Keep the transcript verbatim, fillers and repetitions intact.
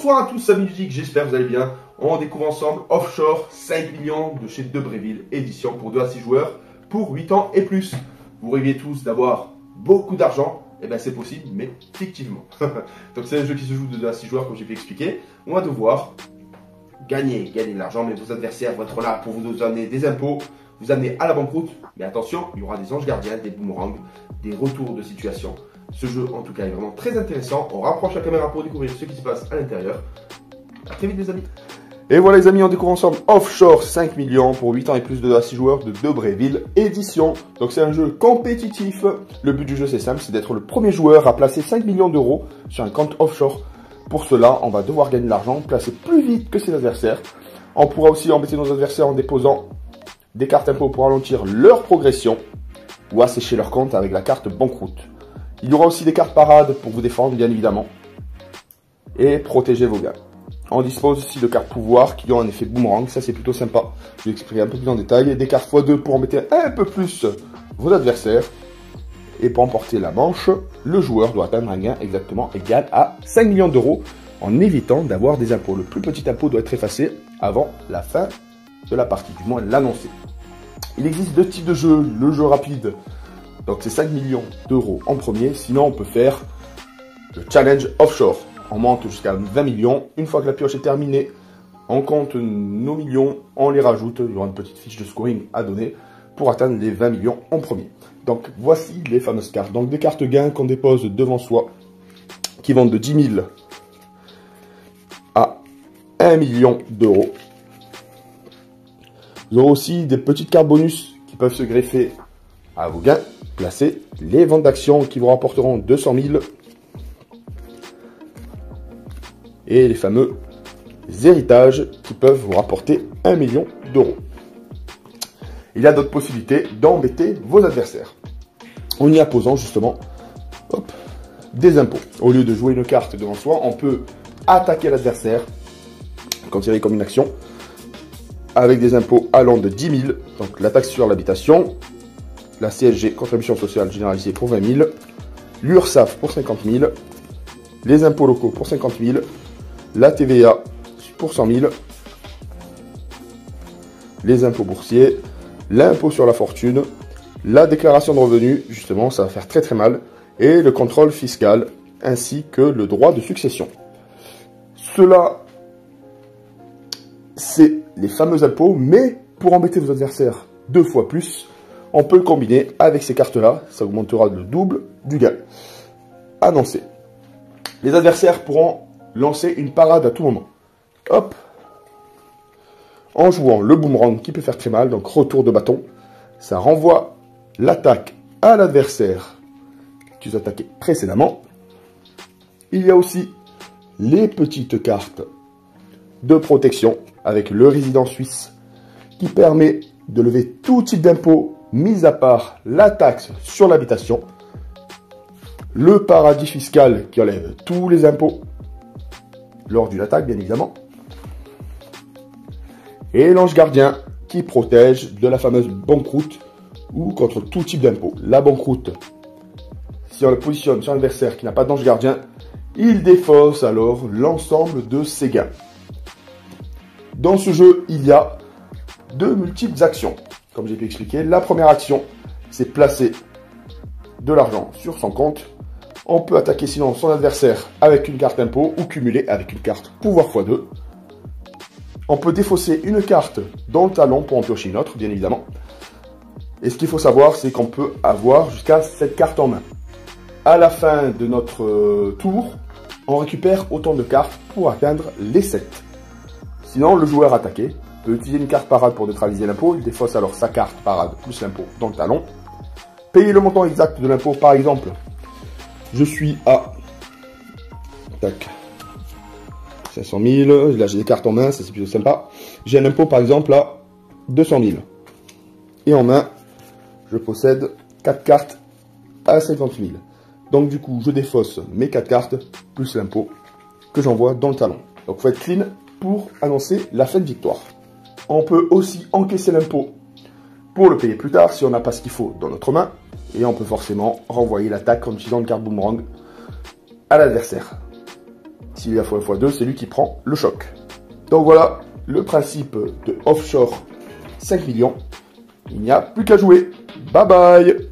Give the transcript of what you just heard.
Bonsoir à tous, amis du Geek, j'espère que vous allez bien. On découvre ensemble Offshore cinq millions de chez Debréville, édition pour deux à six joueurs, pour huit ans et plus. Vous rêviez tous d'avoir beaucoup d'argent, et bien c'est possible, mais fictivement. Donc c'est un jeu qui se joue de deux à six joueurs, comme j'ai pu expliquer. On va devoir gagner, gagner de l'argent, mais vos adversaires vont être là pour vous donner des impôts, vous amener à la banqueroute. Mais attention, il y aura des anges gardiens, des boomerangs, des retours de situation. Ce jeu, en tout cas, est vraiment très intéressant. On rapproche la caméra pour découvrir ce qui se passe à l'intérieur. A très vite, les amis. Et voilà, les amis, on découvre ensemble Offshore cinq millions pour huit ans et plus de deux à six joueurs de Debréville édition. Donc, c'est un jeu compétitif. Le but du jeu, c'est simple, c'est d'être le premier joueur à placer cinq millions d'euros sur un compte offshore. Pour cela, on va devoir gagner de l'argent, placer plus vite que ses adversaires. On pourra aussi embêter nos adversaires en déposant des cartes impôts pour ralentir leur progression ou assécher leur compte avec la carte banqueroute. Il y aura aussi des cartes parades pour vous défendre, bien évidemment, et protéger vos gains. On dispose aussi de cartes pouvoir qui ont un effet boomerang, ça c'est plutôt sympa. Je vais expliquer un peu plus en détail. Des cartes fois deux pour embêter un peu plus vos adversaires. Et pour emporter la manche, le joueur doit atteindre un gain exactement égal à cinq millions d'euros en évitant d'avoir des impôts. Le plus petit impôt doit être effacé avant la fin de la partie, du moins l'annoncer. Il existe deux types de jeux, le jeu rapide. Donc c'est cinq millions d'euros en premier, sinon on peut faire le challenge offshore. On monte jusqu'à vingt millions, une fois que la pioche est terminée, on compte nos millions, on les rajoute, il y aura une petite fiche de scoring à donner pour atteindre les vingt millions en premier. Donc voici les fameuses cartes, donc des cartes gains qu'on dépose devant soi, qui vont de dix mille à un million d'euros. Vous aurez aussi des petites cartes bonus qui peuvent se greffer à vos gains. Placez les ventes d'actions qui vous rapporteront deux cent mille et les fameux héritages qui peuvent vous rapporter un million d'euros. Il y a d'autres possibilités d'embêter vos adversaires en y apposant justement hop, des impôts. Au lieu de jouer une carte devant soi, on peut attaquer l'adversaire, considéré comme une action, avec des impôts allant de dix mille, donc la taxe sur l'habitation, la C S G, contribution sociale généralisée pour vingt mille, l'URSSAF pour cinquante mille, les impôts locaux pour cinquante mille, la T V A pour cent mille, les impôts boursiers, l'impôt sur la fortune, la déclaration de revenus, justement ça va faire très très mal, et le contrôle fiscal, ainsi que le droit de succession. Cela, c'est les fameux impôts, mais pour embêter vos adversaires deux fois plus, on peut le combiner avec ces cartes-là, ça augmentera le double du gain annoncé. Les adversaires pourront lancer une parade à tout moment. Hop, en jouant le boomerang qui peut faire très mal, donc retour de bâton, ça renvoie l'attaque à l'adversaire qui vous attaquait précédemment. Il y a aussi les petites cartes de protection avec le résident suisse qui permet de lever tout type d'impôt, mis à part la taxe sur l'habitation, le paradis fiscal qui enlève tous les impôts lors d'une attaque, bien évidemment, et l'ange gardien qui protège de la fameuse banqueroute ou contre tout type d'impôt. La banqueroute, si on la positionne sur un adversaire qui n'a pas d'ange gardien, il défausse alors l'ensemble de ses gains. Dans ce jeu, il y a de multiples actions. Comme j'ai pu expliquer, la première action, c'est placer de l'argent sur son compte. On peut attaquer sinon son adversaire avec une carte impôt ou cumuler avec une carte pouvoir fois deux. On peut défausser une carte dans le talon pour en piocher une autre, bien évidemment. Et ce qu'il faut savoir, c'est qu'on peut avoir jusqu'à sept cartes en main. À la fin de notre tour, on récupère autant de cartes pour atteindre les sept. Sinon, le joueur attaqué peut utiliser une carte parade pour neutraliser l'impôt. Il défausse alors sa carte parade plus l'impôt dans le talon. Payer le montant exact de l'impôt, par exemple, je suis à tac, cinq cent mille. Là, j'ai des cartes en main, ça c'est plutôt sympa. J'ai un impôt, par exemple, à deux cent mille. Et en main, je possède quatre cartes à cinquante mille. Donc, du coup, je défausse mes quatre cartes plus l'impôt que j'envoie dans le talon. Donc, il faut être clean pour annoncer la fin de victoire. On peut aussi encaisser l'impôt pour le payer plus tard si on n'a pas ce qu'il faut dans notre main. Et on peut forcément renvoyer l'attaque en utilisant une carte boomerang à l'adversaire. S'il y a fois fois deux, c'est lui qui prend le choc. Donc voilà le principe de offshore cinq millions. Il n'y a plus qu'à jouer. Bye bye.